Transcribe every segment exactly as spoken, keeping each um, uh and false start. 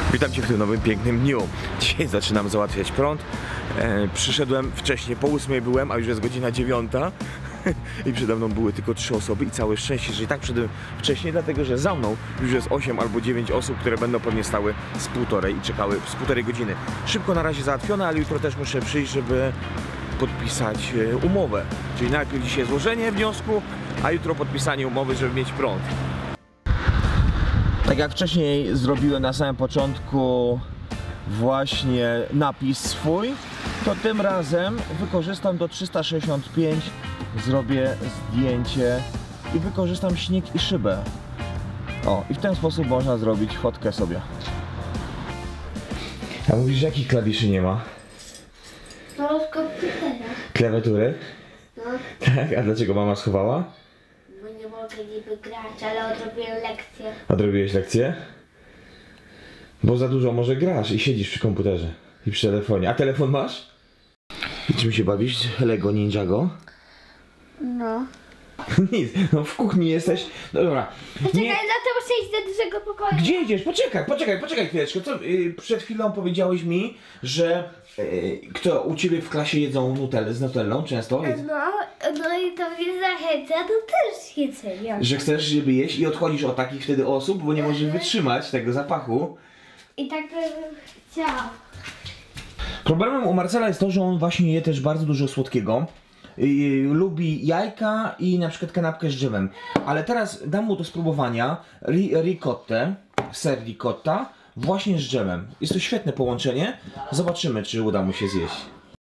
Witam Cię w tym nowym, pięknym dniu. Dzisiaj zaczynam załatwiać prąd. E, przyszedłem wcześniej, po ósmej byłem, a już jest godzina dziewiąta. I przede mną były tylko trzy osoby i całe szczęście, że i tak przyszedłem wcześniej, dlatego że za mną już jest osiem albo dziewięć osób, które będą pewnie stały z półtorej i czekały z półtorej godziny. Szybko na razie załatwione, ale jutro też muszę przyjść, żeby podpisać e, umowę. Czyli najpierw dzisiaj złożenie wniosku, a jutro podpisanie umowy, żeby mieć prąd. Tak jak wcześniej zrobiłem na samym początku właśnie napis swój, to tym razem wykorzystam do trzysta sześćdziesiąt pięć, zrobię zdjęcie i wykorzystam śnieg i szybę. O, i w ten sposób można zrobić fotkę sobie. A mówisz, że jakich klawiszy nie ma? No, z komputera. Klawiatury? No, Tak, a dlaczego mama schowała? bo nie mogę niby grać, ale odrobiłem lekcję. Odrobiłeś lekcję? Bo za dużo może grasz i siedzisz przy komputerze i przy telefonie. A telefon masz? I czym się bawisz? Lego Ninjago? No. Nic, no w kuchni jesteś. No dobra. Poczekaj, Nie... za to muszę iść do dużego pokoju. Gdzie idziesz? Poczekaj, poczekaj, poczekaj chwileczkę. Co, yy, przed chwilą powiedziałeś mi, że yy, kto u ciebie w klasie jedzą nutellę z nutellą często? Jedz... No, no i to mnie zachęca do też jedzenia. Że chcesz, żeby jeść i odchodzisz od takich wtedy osób, bo nie możesz wytrzymać tego zapachu. I tak bym chciała. Problemem u Marcela jest to, że on właśnie je też bardzo dużo słodkiego. Yy, lubi jajka i na przykład kanapkę z dżemem. Ale teraz dam mu do spróbowania ri ricottę, ser ricotta, właśnie z dżemem. Jest to świetne połączenie. Zobaczymy, czy uda mu się zjeść.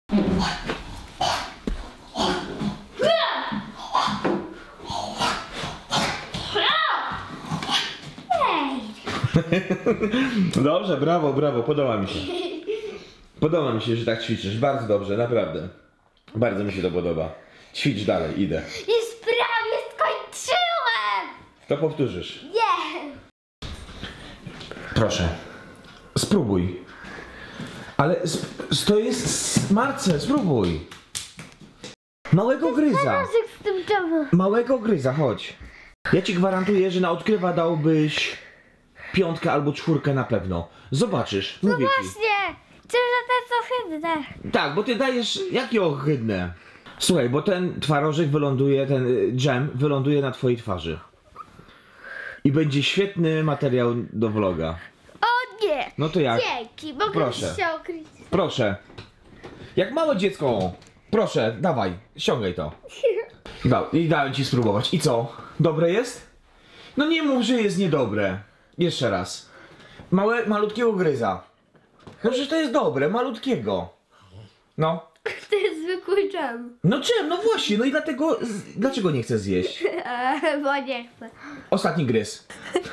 Dobrze, brawo, brawo, podoba mi się. Podoba mi się, że tak ćwiczysz. Bardzo dobrze, naprawdę. Bardzo mi się to podoba. Ćwicz dalej, idę. Już prawie skończyłem! To powtórzysz. Nie! Proszę. Spróbuj. Ale sp to jest... Marcel, spróbuj. Małego gryza. Nożyk z tym dżemem. Małego gryza, chodź. Ja ci gwarantuję, że na odkrywa dałbyś piątkę albo czwórkę na pewno. Zobaczysz, No mówię ci. właśnie! Czyż to jest ohydne? Tak, bo ty dajesz... Jakie ohydne. Słuchaj, bo ten twarożek wyląduje, ten y, dżem wyląduje na twojej twarzy. I będzie świetny materiał do vloga. O nie! No to jak? Dzięki, mogę Proszę. się okryć. Proszę. Jak małe dziecko. Proszę, dawaj, ściągaj to. Da, I dałem ci spróbować. I co? Dobre jest? No nie mów, że jest niedobre. Jeszcze raz. Małe, malutkiego gryza. No przecież to jest dobre, malutkiego. No. To jest zwykły dżem. No czym? No właśnie, no i dlatego... z- Dlaczego nie chcesz zjeść? Eee, bo nie chcę. Ostatni gryz.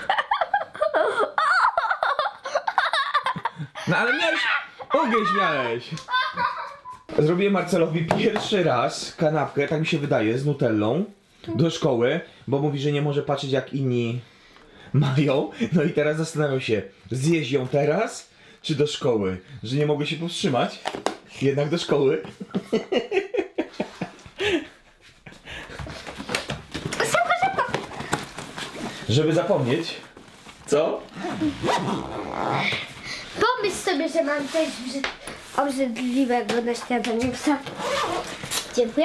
No ale miałeś... Ugryź miałeś. Zrobiłem Marcelowi pierwszy raz kanapkę, tak mi się wydaje, z nutellą do szkoły, bo mówi, że nie może patrzeć jak inni mają. No i teraz zastanawiam się, zjeść ją teraz, czy do szkoły? Że nie mogę się powstrzymać. Jednak do szkoły. Szybko, szybko! Żeby zapomnieć. Co? Pomyśl sobie, że mam coś brzyd... obrzydliwego na śniadanie. Co? Dziękuję.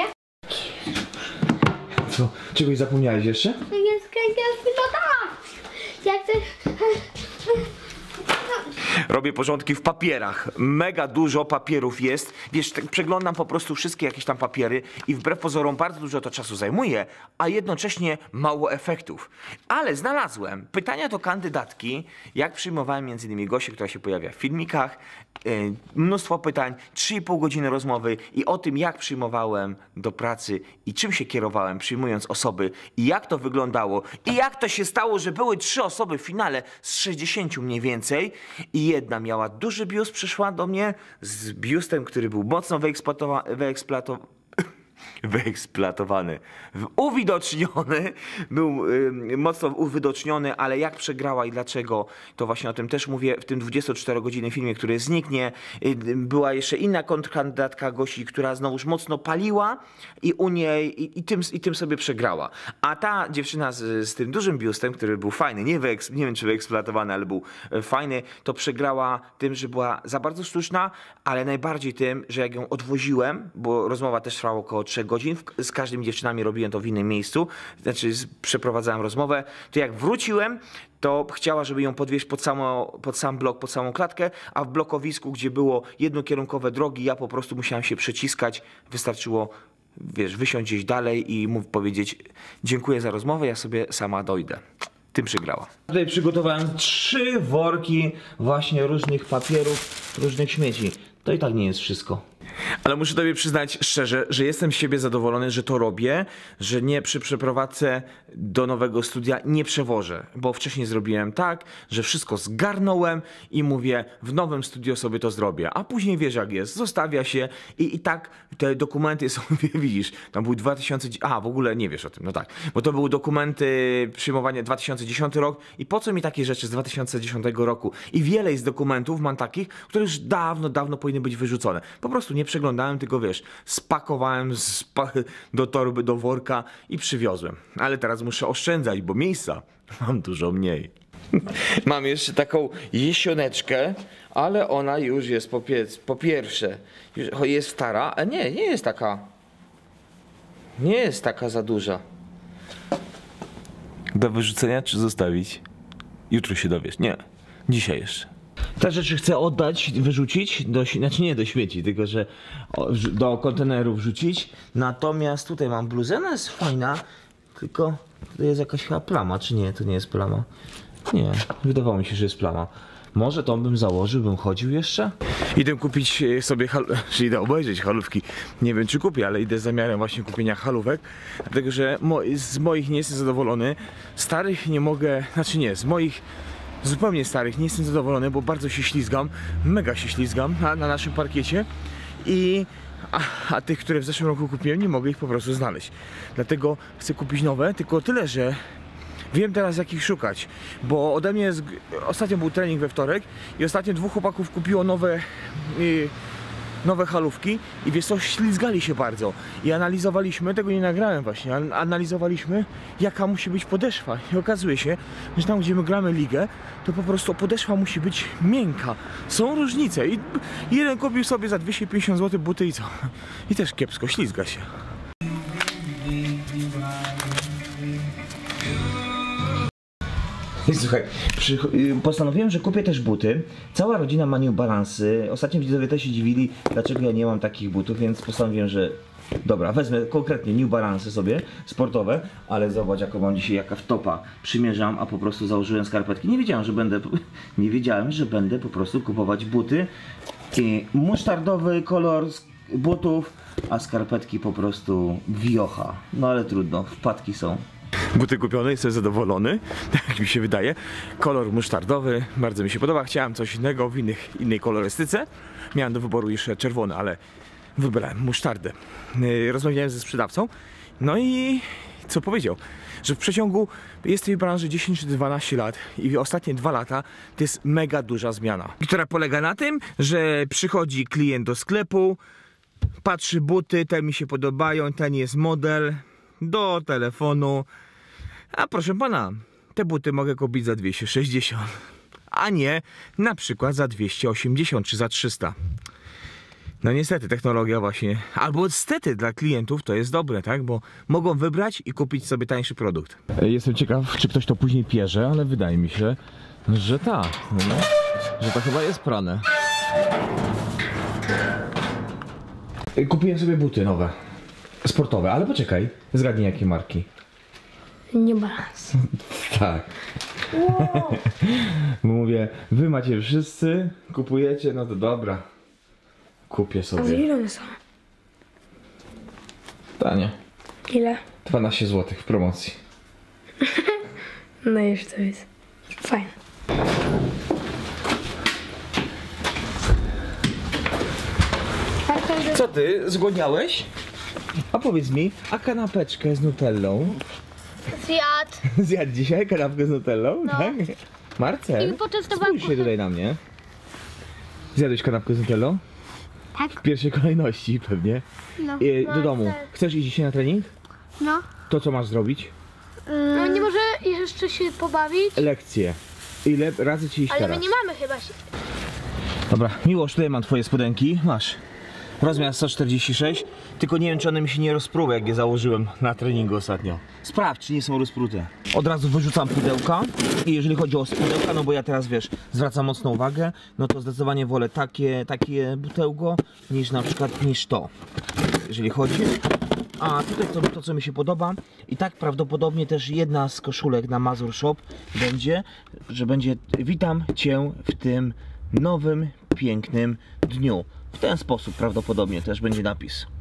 Co? Czegoś zapomniałeś jeszcze? Jest kręgiel pilota! Jak ty... Robię porządki w papierach. Mega dużo papierów jest. Wiesz, tak przeglądam po prostu wszystkie jakieś tam papiery i wbrew pozorom bardzo dużo to czasu zajmuje, a jednocześnie mało efektów. Ale znalazłem pytania do kandydatki, jak przyjmowałem między innymi Gosię, która się pojawia w filmikach, yy, mnóstwo pytań, trzy i pół godziny rozmowy i o tym, jak przyjmowałem do pracy i czym się kierowałem przyjmując osoby i jak to wyglądało i jak to się stało, że były trzy osoby w finale z sześćdziesięciu mniej więcej i jedna miała duży biust, przyszła do mnie z biustem, który był mocno wyeksploatowany, wyeksploatowany. wyeksploatowany, w- uwidoczniony, był y, mocno uwidoczniony, ale jak przegrała i dlaczego, to właśnie o tym też mówię w tym dwudziestoczterogodzinnym filmie, który zniknie. Y, była jeszcze inna kontrkandydatka Gosi, która znowuż mocno paliła i u niej, i, i, tym, i tym sobie przegrała. A ta dziewczyna z, z tym dużym biustem, który był fajny, nie, wyeks, nie wiem czy wyeksploatowany, ale był e, fajny, to przegrała tym, że była za bardzo sztuczna, ale najbardziej tym, że jak ją odwoziłem, bo rozmowa też trwała około trzech godzin, w- z każdymi dziewczynami robiłem to w innym miejscu, znaczy z- przeprowadzałem rozmowę, to jak wróciłem, to chciała, żeby ją podwieźć pod, samo, pod sam blok, pod samą klatkę, a w blokowisku, gdzie było jednokierunkowe drogi, ja po prostu musiałem się przeciskać, wystarczyło, wiesz, wysiąść gdzieś dalej i mu powiedzieć dziękuję za rozmowę, ja sobie sama dojdę. Tym przegrała. Tutaj przygotowałem trzy worki właśnie różnych papierów, różnych śmieci. To i tak nie jest wszystko. Ale muszę tobie przyznać szczerze, że jestem z siebie zadowolony, że to robię, że nie przy przeprowadzce do nowego studia nie przewożę, bo wcześniej zrobiłem tak, że wszystko zgarnąłem i mówię, w nowym studio sobie to zrobię, a później wiesz jak jest, zostawia się i, i tak te dokumenty są, widzisz, tam był dwa tysiące, a w ogóle nie wiesz o tym, no tak, bo to były dokumenty przyjmowania dwa tysiące dziesiąty rok i po co mi takie rzeczy z dwa tysiące dziesiątego roku i wiele jest dokumentów, mam takich, które już dawno, dawno powinny być wyrzucone, po prostu nie przeglądałem, tylko wiesz, spakowałem spa do torby, do worka i przywiozłem. Ale teraz muszę oszczędzać, bo miejsca mam dużo mniej. Mam jeszcze taką jesioneczkę, ale ona już jest po, pie po pierwsze, już jest stara, a nie, nie jest taka, nie jest taka za duża. Do wyrzucenia czy zostawić? Jutro się dowiesz. Nie, dzisiaj jeszcze. Te rzeczy chcę oddać, wyrzucić, do, znaczy nie do śmieci, tylko że o, wrzu- do kontenerów wrzucić. Natomiast tutaj mam bluzę, ona jest fajna, tylko tutaj jest jakaś chyba plama, czy nie? To nie jest plama. Nie, wydawało mi się, że jest plama. Może tą bym założył, bym chodził jeszcze? Idę kupić e, sobie, hal... czy idę obejrzeć halówki. Nie wiem czy kupię, ale idę z zamiarem właśnie kupienia halówek. Dlatego, że mo z moich nie jestem zadowolony. Starych nie mogę, znaczy nie, z moich zupełnie starych nie jestem zadowolony, bo bardzo się ślizgam. Mega się ślizgam na, na naszym parkiecie. I... A, a tych, które w zeszłym roku kupiłem, nie mogę ich po prostu znaleźć. Dlatego chcę kupić nowe, tylko tyle, że wiem teraz jakich szukać, bo ode mnie jest, ostatnio był trening we wtorek i ostatnio dwóch chłopaków kupiło nowe yy, nowe halówki i wiesz co, ślizgali się bardzo i analizowaliśmy, tego nie nagrałem właśnie, ale analizowaliśmy jaka musi być podeszwa i okazuje się, że tam gdzie my gramy ligę, to po prostu podeszwa musi być miękka, są różnice i jeden kupił sobie za dwieście pięćdziesiąt złotych buty i co? I też kiepsko, ślizga się. Słuchaj, przy, postanowiłem, że kupię też buty. Cała rodzina ma New Balance'y. Ostatnio widzowie też się dziwili, dlaczego ja nie mam takich butów, więc postanowiłem, że dobra, wezmę konkretnie New Balance'y sobie, sportowe, ale zobacz jaką mam dzisiaj, jaka wtopa. Przymierzam, a po prostu założyłem skarpetki. Nie wiedziałem, że będę, nie wiedziałem, że będę po prostu kupować buty. I musztardowy kolor butów, a skarpetki po prostu wiocha. No ale trudno, wpadki są. Buty kupione, jestem zadowolony, tak mi się wydaje. Kolor musztardowy, bardzo mi się podoba. Chciałem coś innego w innych, innej kolorystyce. Miałem do wyboru jeszcze czerwony, ale wybrałem musztardę. Yy, Rozmawiałem ze sprzedawcą, no i co powiedział? Że w przeciągu, jest w tej branży dziesięć czy dwanaście lat i ostatnie dwa lata to jest mega duża zmiana, która polega na tym, że przychodzi klient do sklepu, patrzy buty, te mi się podobają, ten jest model, do telefonu. A proszę pana, te buty mogę kupić za dwieście sześćdziesiąt, a nie na przykład za dwieście osiemdziesiąt czy za trzysta. No niestety technologia właśnie, albo stety dla klientów to jest dobre, tak? Bo mogą wybrać i kupić sobie tańszy produkt. Jestem ciekaw, czy ktoś to później pierze, ale wydaje mi się, że tak, no, że to chyba jest prane. Kupiłem sobie buty nowe, sportowe, ale poczekaj, zgadnij jakie marki. New Balance. Tak. Wow. Mówię, wy macie wszyscy, kupujecie, no to dobra. Kupię A za sobie. ile one są? Tanie. Ile? dwanaście złotych w promocji. No już to jest fajne. Co ty, zgłodniałeś? A po powiedz mi, a kanapeczkę z nutellą? Zjadł. Zjadł dzisiaj kanapkę z nutellą, No. tak? Marcel, I poczęstowałam spójrz się tutaj na mnie. Zjadłeś kanapkę z nutellą? Tak. W pierwszej kolejności pewnie. No. E, do domu. Chcesz iść dzisiaj na trening? No. To co masz zrobić? No nie może jeszcze się pobawić? Lekcje. Ile razy ci iść Ale teraz? my nie mamy chyba się. Dobra, Miłosz, tutaj mam twoje spodenki. Masz. Rozmiar sto czterdzieści sześć. Tylko nie wiem, czy one mi się nie rozpruły, jak je założyłem na treningu ostatnio. Sprawdź, czy nie są rozprute. Od razu wyrzucam pudełka. I jeżeli chodzi o pudełka, no bo ja teraz, wiesz, zwracam mocną uwagę, no to zdecydowanie wolę takie, takie butełko, niż na przykład, niż to. Jeżeli chodzi. A tutaj to, to, co mi się podoba. I tak prawdopodobnie też jedna z koszulek na Mazur Shop będzie, że będzie witam Cię w tym nowym, pięknym dniu. W ten sposób prawdopodobnie też będzie napis.